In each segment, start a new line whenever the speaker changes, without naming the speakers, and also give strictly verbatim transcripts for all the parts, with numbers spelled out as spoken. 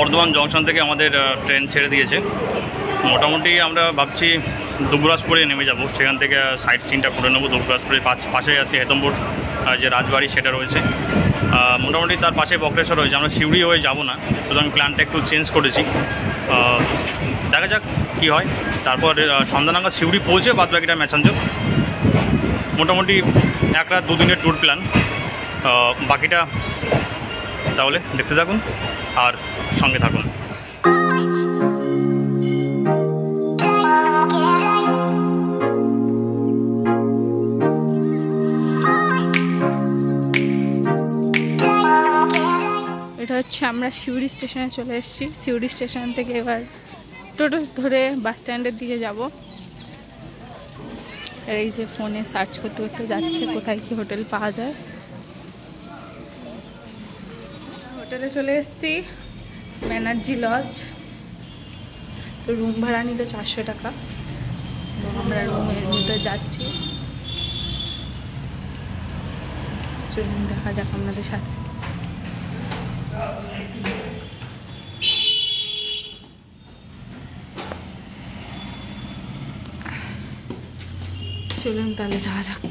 Bardhaman junction থেকে আমাদের train ছেড়ে দিয়েছে। মোটামুটি আমরা ভাবছি দুবরাজপুরে নেমে যাব, সেখান থেকে সাইট সিনটা করে নেবো। দুবরাজপুরের পাশে আছে হেতমপুর যে রাজবাড়ি সেটা রয়েছে, মোটামুটি তার পাশে বক্রেশ্বর রয়েছে। আমরা সিউড়ি হয়ে যাব না, সুতরাং প্ল্যানটা একটু চেঞ্জ করেছি। দেখা যাক কী হয়। তারপর সন্ধ্যা নাগাদ সিউড়ি পৌঁছে বাদ বাকিটা ম্যাসাঞ্জোর। মোটামুটি এক রাত দুদিনের ট্যুর প্ল্যান। বাকিটা তাহলে দেখতে থাকুন আর সঙ্গে থাকুন।
এটা হচ্ছে আমরা সিউড়ি স্টেশনে চলে এসেছি। সিউড়ি স্টেশন থেকে এবার টোটো ধরে বাস স্ট্যান্ডের দিকে যাব। আর এই যে ফোনে সার্চ করতে করতে যাচ্ছে কোথায় কি হোটেল পাওয়া যায়। হোটেলে চলে এসেছি, ব্যানার্জি লজ। তো রুম ভাড়া নিল চারশো টাকা এবং আমরা রুমের ভিতরে যাচ্ছি। চলুন দেখা যাক আপনাদের সাথে। চলুন তাহলে যাওয়া যাক।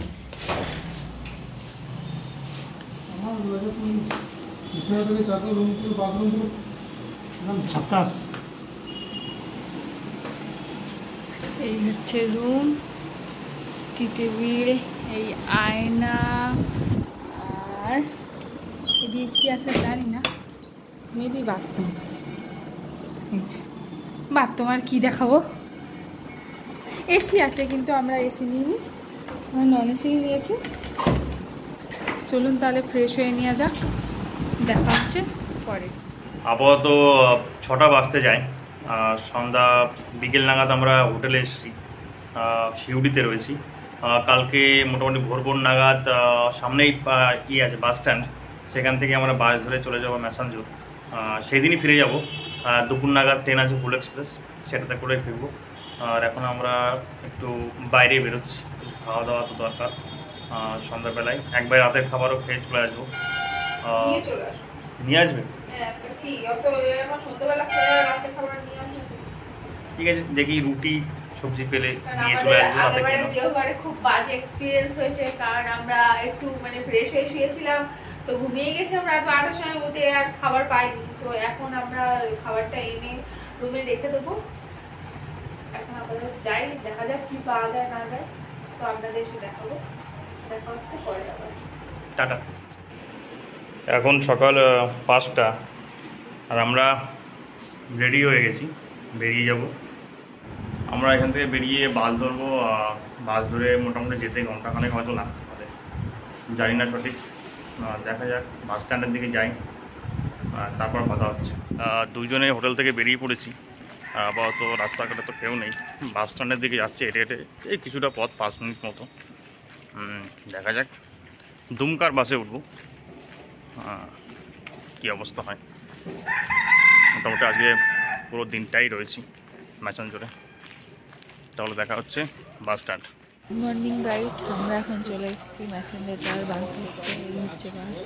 এই হচ্ছে রুম, টি টেবিল, এই আয়না, আর এদিকে কি আছে জানি না, মেবি বাথরুম। বাথরুম আর কি দেখাবো, এসি আছে কিন্তু আমরা এসি নিইনি, আমরা নন এসি নিয়েছি। চলুন তাহলে ফ্রেশ হয়ে নেওয়া যাক, দেখা হচ্ছে পরে।
আপাতত ছটা বাজতে যায়, সন্ধ্যা বিকেল নাগাদ আমরা হোটেলে এসেছি, সিউড়িতে রয়েছি। কালকে মোটামুটি ভোর ভোর নাগাদ সামনেই ইয়ে আছে বাস স্ট্যান্ড, সেখান থেকে আমরা বাস ধরে চলে যাবো ম্যাসাঞ্জোর। সেদিনই ফিরে যাব। দুপুর নাগাদ ট্রেন আছে ফুল এক্সপ্রেস, সেটাতে করে ফিরবো। আর এখন আমরা একটু বাইরে বেরোচ্ছি, কিছু খাওয়া দাওয়া তো দরকার। সন্ধ্যাবেলায় একবার রাতের খাবারও খেয়ে চলে আসবো। নিয়ে আসবে? ঠিক আছে, দেখি রুটি সবজি পেলে নিয়ে চলে আসবো।
রাতে খুব বাজে এক্সপিরিয়েন্স হয়েছে, কারণ আমরা একটু মানে ফ্রেশ হয়ে শুয়েছিলাম, তো ঘুমিয়ে গেছি আমরা রাত বারোটার সময় উঠে, আর খাবার পাইনি। তো এখন আমরা খাবারটা এনে রুমে রেখে দেবো। এখন আপাতত যাই, দেখা যাক কি পাওয়া যায় না যায়, তো আপনাদের এসে দেখাবো। দেখা হচ্ছে পরে আবার।
টাটা। এখন সকাল পাঁচটা আর আমরা রেডি হয়ে গেছি, বেরিয়ে যাব। আমরা এখান থেকে বেরিয়ে বাস ধরবো। বাস ধরে মোটামুটি যেতে ঘন্টাখানেক হয়তো লাগতে পারে, জানি না সঠিক। দেখা যাক, বাস স্ট্যান্ডের দিকে যাই, তারপর কথা হচ্ছে। দুজনে হোটেল থেকে বেরিয়ে পড়েছি। আপাতত রাস্তাঘাটে তো কেউ নেই, বাস স্ট্যান্ডের দিকে যাচ্ছে হেঁটে হেঁটে, এই কিছুটা পথ, পাঁচ মিনিট মতো। দেখা যাক, দুমকার বাসে উঠবো, কী অবস্থা হয়। মোটামুটি আজকে পুরো দিনটাই রয়েছি ম্যাসাঞ্জোরে। তাহলে দেখা হচ্ছে bus stand.
Good morning guys, আমরা এখন চলে এসেছি ম্যাসাঞ্জোর যাওয়ার বাস ধরতে। এই হচ্ছে বাস।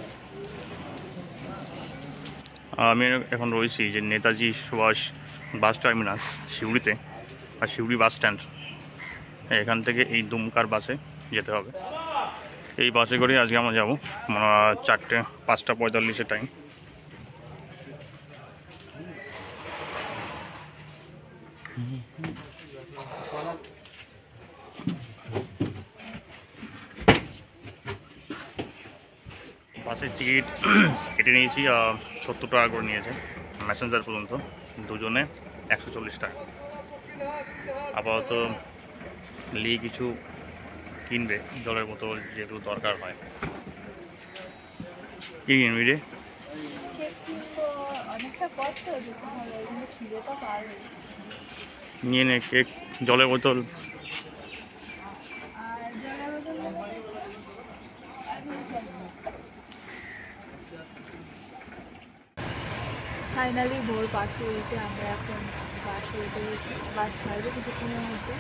আমি এখন রয়েছি যে নেতাজি সুভাষ বাস টার্মিনাস সিউড়িতে, আর সিউড়ি বাস স্ট্যান্ড। এখান থেকে এই দুমকার বাসে যেতে হবে। এই বাসে করে আজকে আমরা যাবো, চারটে পাঁচটা পঁয়তাল্লিশের টাইম। বাসের টিকিট কেটে নিয়েছি, সত্তর টাকা করে নিয়েছে ম্যাসেঞ্জার পর্যন্ত, দুজনে একশো চল্লিশ টাকা। আপাতত লি কিছু কিনবে, জলের বোতল যেগুলো দরকার হয়। কি কিনবি রে? নিয়ে নে কেক, জলের বোতল।
ফাইনালি ভোর পাঁচটা উঠে আমরা এখন বাসে উঠে গেছি। বাস ছাড়বে কিছুক্ষণের মধ্যে।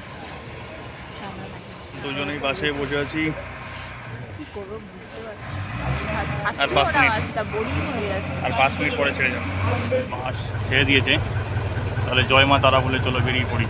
দুজনেই বাসে বসে আছি,
কি করবো বুঝতে পারছি।
আর পাঁচ মিনিট আর পাঁচ মিনিট পরে ছেড়ে যাবো। মাছ ছেড়ে দিয়েছে, তাহলে জয় মা তারা বলে চলো বেরিয়ে পড়ি।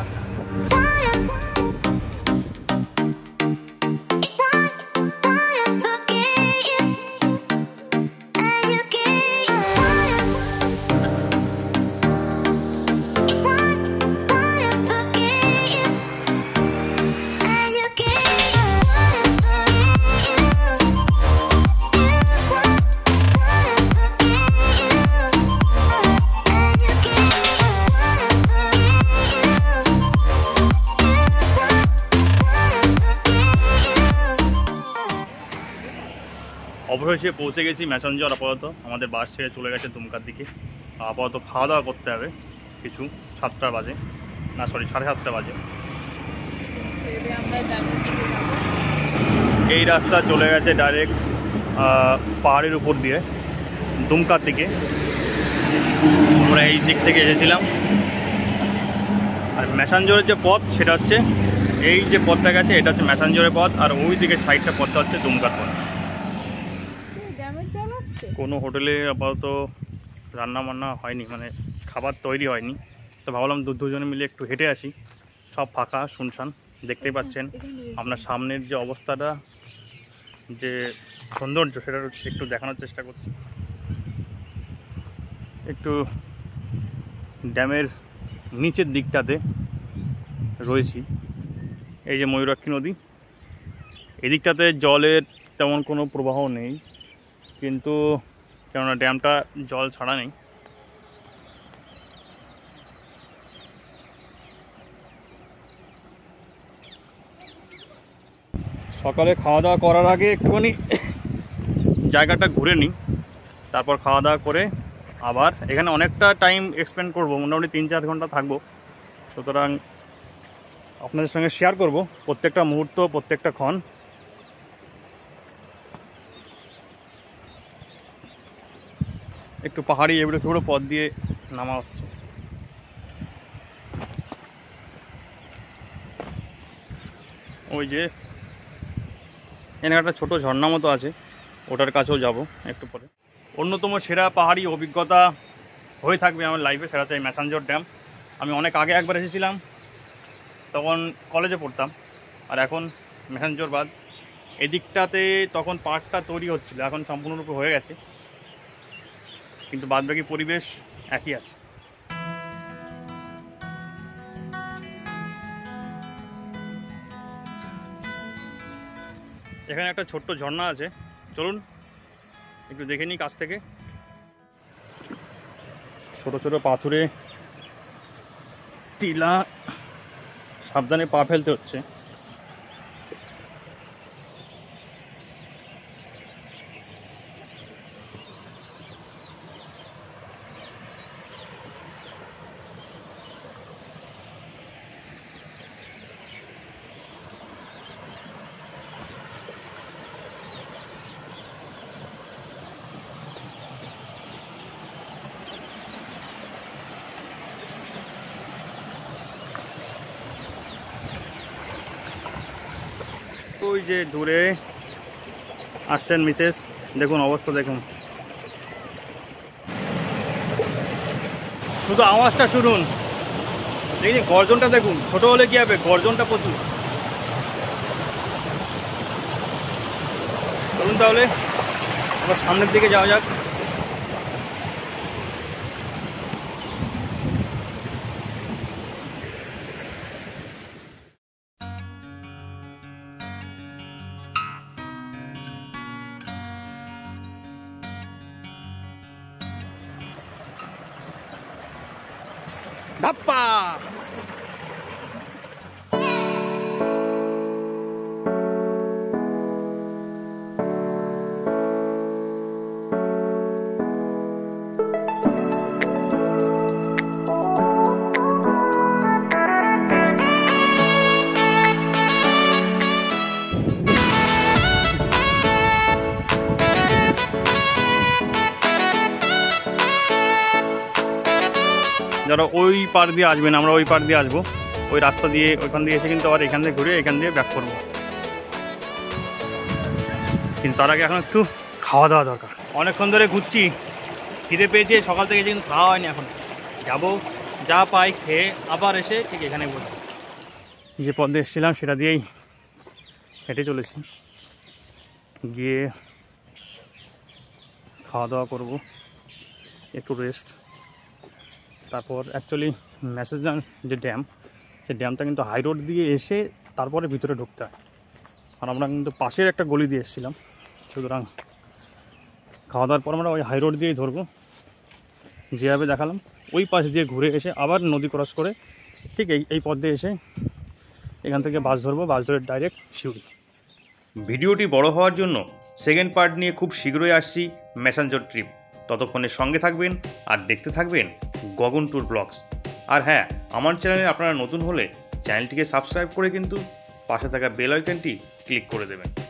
অবশেষে পৌঁছে গেছি ম্যাসাঞ্জোর। আপাতত আমাদের বাস ছেড়ে চলে গেছে দুমকার দিকে। আপাতত খাওয়া দাওয়া করতে হবে কিছু, সাতটা বাজে না সরি সাড়ে সাতটা বাজে। এই রাস্তা চলে গেছে ডাইরেক্ট পাহাড়ের উপর দিয়ে দুমকার দিকে। আমরা এই দিক থেকে এসেছিলাম। আর ম্যাসাঞ্জোরের যে পথ সেটা হচ্ছে এই যে পথটা গেছে এটা হচ্ছে ম্যাসাঞ্জোরের পথ, আর ওই দিকে সাইডটা পথটা হচ্ছে দুমকার পথ। কোনো হোটেলে আপাতত রান্না বান্না হয়নি, মানে খাবার তৈরি হয়নি, তো ভাবলাম দু দুজনে মিলে একটু হেঁটে আসি। সব ফাঁকা শুনশান, দেখতেই পাচ্ছেন আপনার সামনের যে অবস্থাটা, যে সৌন্দর্য সেটা একটু দেখানোর চেষ্টা করছি। একটু ড্যামের নিচের দিকটাতে রয়েছি। এই যে ময়ূরাক্ষী নদী, এদিকটাতে জলের তেমন কোনো প্রবাহ নেই, কিন্তু কেননা ড্যামটা জল ছাড়া নেই। সকালে খাওয়া দাওয়া করার আগে একটুখানি জায়গাটা ঘুরে নিই, তারপর খাওয়া দাওয়া করে আবার এখানে অনেকটা টাইম এক্সপেন্ড করব, মোটামুটি তিন চার ঘন্টা থাকবো। সুতরাং আপনাদের সঙ্গে শেয়ার করব প্রত্যেকটা মুহূর্ত, প্রত্যেকটা ক্ষণ। একটু পাহাড়ি এবড়ো খেবড়ো পথ দিয়ে নামা হচ্ছে। ওই যে এখানে একটা ছোটো ঝর্ণা মতো আছে, ওটার কাছেও যাব একটু পরে। অন্যতম সেরা পাহাড়ি অভিজ্ঞতা হয়ে থাকবে আমার লাইফে, সেটা হচ্ছে ম্যাসাঞ্জোর ড্যাম। আমি অনেক আগে একবার এসেছিলাম, তখন কলেজে পড়তাম, আর এখন ম্যাসাঞ্জোর বাদ এদিকটাতে তখন পার্কটা তৈরি হচ্ছিল, এখন সম্পূর্ণরূপে হয়ে গেছে, কিন্তু বাদবাকি পরিবেশ একই আছে। এখানে একটা ছোট্ট ঝর্ণা আছে, চলুন একটু দেখে নিই কাছ থেকে। ছোট ছোট পাথুরে টিলা, সাবধানে পা ফেলতে হচ্ছে। ওই যে দূরে আসছেন মিসেস, দেখুন অবস্থা দেখুন, শুধু আওয়াজটা শুনুন, দেখি গর্জনটা দেখুন, ছোট হলে কি হবে, গর্জনটা প্রচুর। চলুন তাহলে আবার সামনের দিকে যাওয়া যাক। ধাপ্পা যারা ওই পার দিয়ে আসবেন, আমরা ওই পার দিয়ে আসবো, ওই রাস্তা দিয়ে ওইখান দিয়ে এসে কিন্তু আবার এখান দিয়ে ঘুরে এখান দিয়ে ব্যাক করবো। কিন্তু তার আগে এখন একটু খাওয়া দাওয়া দরকার। অনেকক্ষণ ধরে ঘুরছি, খিদে পেয়েছে সকাল থেকে, কিন্তু খাওয়া হয়নি। এখন যাবো, যা পাই খেয়ে আবার এসে ঠিক এখানে বসবো। যে পথে এসেছিলাম সেটা দিয়েই হেঁটে চলেছি, গিয়ে খাওয়া দাওয়া করব, একটু রেস্ট, তারপর অ্যাকচুয়ালি ম্যাসেঞ্জোর যে ড্যাম, সেই ড্যামটা কিন্তু হাই রোড দিয়ে এসে তারপরে ভিতরে ঢুকতে হয়। আর আমরা কিন্তু পাশের একটা গলি দিয়ে এসেছিলাম, সুতরাং খাওয়া দাওয়ার পর আমরা ওই হাই রোড দিয়েই ধরবো। যেভাবে দেখালাম ওই পাশ দিয়ে ঘুরে এসে আবার নদী ক্রস করে ঠিক এই এই পথ দিয়ে এসে এখান থেকে বাস ধরবো, বাস ধরে ডাইরেক্ট শিউরি। ভিডিওটি বড় হওয়ার জন্য সেকেন্ড পার্ট নিয়ে খুব শীঘ্রই আসছি ম্যাসাঞ্জোর ট্রিপ। ততক্ষণে সঙ্গে থাকবেন আর দেখতে থাকবেন গগন ট্যুর ব্লগস। আর হ্যাঁ, আমার চ্যানেলে আপনারা নতুন হলে চ্যানেলটিকে সাবস্ক্রাইব করে কিন্তু পাশে থাকা বেল আইকনটি ক্লিক করে দেবেন।